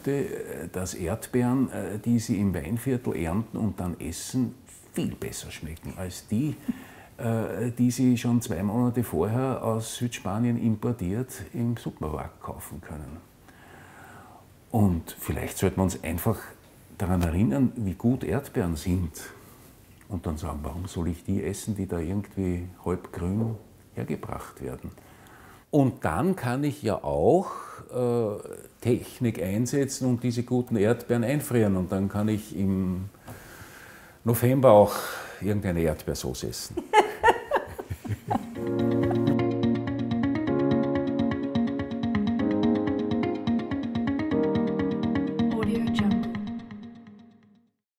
behaupte, dass Erdbeeren, die Sie im Weinviertel ernten und dann essen, viel besser schmecken als die, die Sie schon 2 Monate vorher aus Südspanien importiert im Supermarkt kaufen können. Und vielleicht sollten wir uns einfach daran erinnern, wie gut Erdbeeren sind. Und dann sagen, warum soll ich die essen, die da irgendwie halbgrün hergebracht werden? Und dann kann ich ja auch Technik einsetzen und diese guten Erdbeeren einfrieren. Und dann kann ich im November auch irgendeine Erdbeersauce essen.